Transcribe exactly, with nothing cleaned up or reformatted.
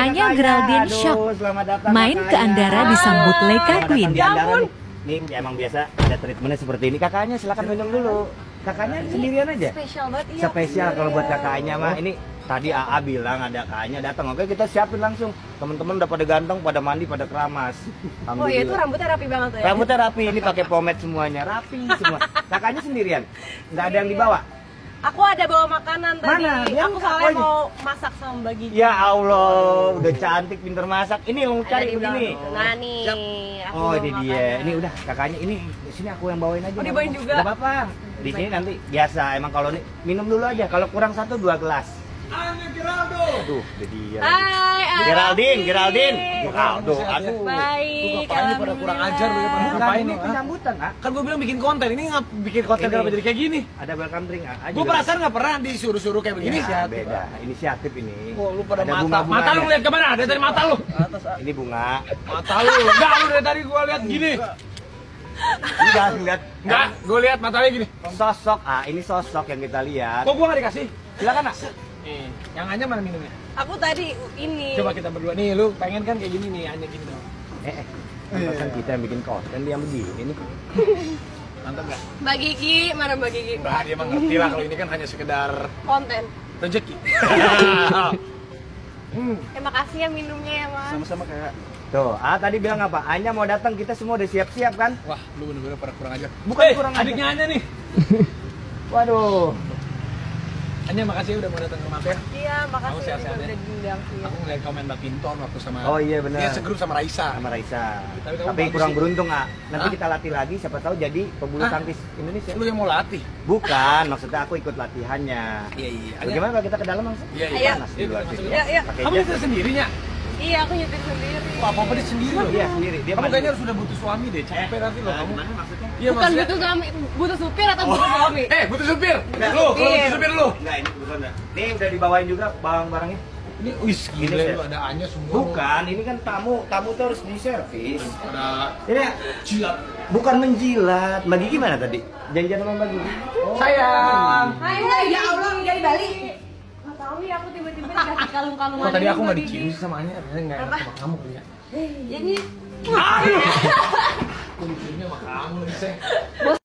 Hanya Geraldine shock. Main ke Andara disambut Leka Queen. Ini emang biasa ada treatmentnya seperti ini. Kakaknya silakan minum dulu. Kakaknya sendirian aja. Spesial banget iya. Spesial kalau buat kakaknya mah. Ini tadi A A bilang ada kakaknya datang. Oke, kita siapin langsung. Teman-teman udah pada ganteng, pada mandi, pada keramas. Oh iya, itu rambutnya rapi banget tuh ya. Rambutnya rapi, ini pakai pomade semuanya, rapi semua. Kakaknya sendirian. Nggak ada yang dibawa. Aku ada bawa makanan tadi. Mana? Yang aku soalnya oh, mau masak sama Mbak Gigi. Ya Allah, udah cantik, pinter masak. Ini yang cari begini. Nah nih, aku Oh, bawa ini dia. makanan. Ini udah kakaknya ini di sini aku yang bawain aja. Oh, dibawain juga? Enggak apa-apa. Di sini nanti biasa. Emang kalau nih minum dulu aja. Kalau kurang satu dua gelas. Anya Geraldo. Aduh, udah dia. Hai, Arafin. Geraldine, Geraldine. Geraldo, aduh. Baik, Ngapain pada kurang ajar lu ya, pada Bukan, ngapain ini lu? ah? penyambutan, ah. Kan gue bilang bikin konten, ini nggak bikin konten Ini. kenapa jadi kayak gini? Ada welcome drink, ah. Gue perasaan nggak pernah disuruh-suruh kayak begini. Ya, beda. Inisiatif ini. Oh, lu pada Ada mata, bunga-bunganya. mata lu lihat kemana? Ada dari mata lu. Ini bunga. Mata lu, enggak lu dari tadi gue lihat gini. Enggak, lihat. Enggak, gue lihat matanya gini. Sosok, ah ini sosok yang kita lihat. Kok gue nggak dikasih? Silakan, ah. Nih, yang Anya mana minumnya? Aku tadi ini. Coba kita berdua nih, lu pengen kan kayak gini nih, Anya gini dong. Eh, eh. Kan kita yang bikin konten, dia yang begini nih. Mantap nggak? Mbak Gigi, mana Mbak Gigi? Enggak, dia mah ngerti lah kalau ini kan hanya sekedar Konten. rezeki. hmm. Terima kasih ya minumnya ya, Mas. Sama-sama kayak. Tuh, ah tadi bilang apa? Anya mau datang, kita semua udah siap-siap kan? Wah, lu bener-bener pada kurang ajar. Bukan Eh, kurang ajar. adiknya Anya nih. Waduh. Anya makasih ya udah mau datang ke rumah ya. Iya, Kamu makasih juga sehat-sehat udah ya? diundang sih. Aku ngeliat komen Mbak Pinton waktu sama. Oh iya benar. Dia segrup sama Raisa. Sama Raisa. Tapi kamu Tapi bagus kurang sih. beruntung, ah. Nanti Hah? kita latih lagi, siapa tahu jadi pebulu Hah? tangkis Indonesia. Lu yang mau latih? Bukan, maksudnya aku ikut latihannya. Iya iya. Bagaimana kalau kita ke dalam langsung? Iya Ayo. iya. Panas di Iya, luar kita sini. masuk Iya, iya. Pakai Kamu jas. bisa sendirinya? Iya, aku nyetir sendiri. Wah, apa-apa dia sendiri loh. Iya, sendiri. Dia Kamu mandi. kayaknya harus udah butuh suami deh. Capek nanti loh kamu. Gimana maksudnya? Iya Bukan maksudnya. butuh suami, butuh supir atau butuh suami? Eh, butuh supir. Lu, kalau supir. butuh supir lu. Enggak, ini bukan. Nih udah dibawain juga barang-barangnya. Ini wis Gini, gila Chef. lu ada Anya semua. Bukan, ini kan tamu, tamu tuh harus diservis. Ada Ini jilat. bukan menjilat. Mbak Gigi mana tadi? Janjian sama Mbak Gigi. Sayang. Hai, Mbak, ya Allah, dari Bali. Nggak tahu nih, aku tiba-tiba dikasih kalung-kalungan. Kok tadi ini, aku Mbak nggak Gigi. dicium sih sama Anya? Ternyata nggak enak sama kamu kali ya. Ya, ini Aduh. Aku diciumnya sama kamu nih, Seng.